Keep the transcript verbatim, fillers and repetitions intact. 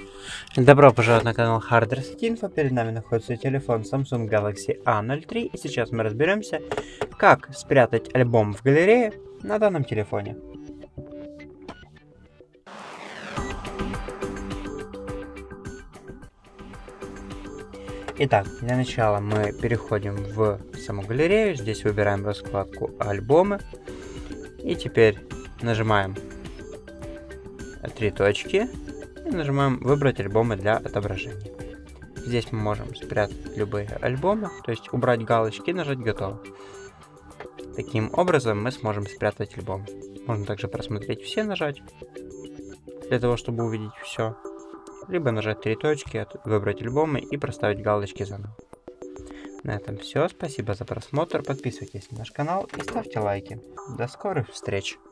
Добро пожаловать на канал HardReset.Info. Перед нами находится телефон Samsung Galaxy А ноль три. И сейчас мы разберемся, как спрятать альбом в галерее на данном телефоне. Итак, для начала мы переходим в саму галерею. Здесь выбираем раскладку «Альбомы». И теперь нажимаем три точки и нажимаем «Выбрать альбомы для отображения». Здесь мы можем спрятать любые альбомы, то есть убрать галочки и нажать «Готово». Таким образом мы сможем спрятать альбом. Можно также просмотреть все, нажать, для того, чтобы увидеть все. Либо нажать три точки, выбрать альбомы и проставить галочки заново. На этом все. Спасибо за просмотр. Подписывайтесь на наш канал и ставьте лайки. До скорых встреч!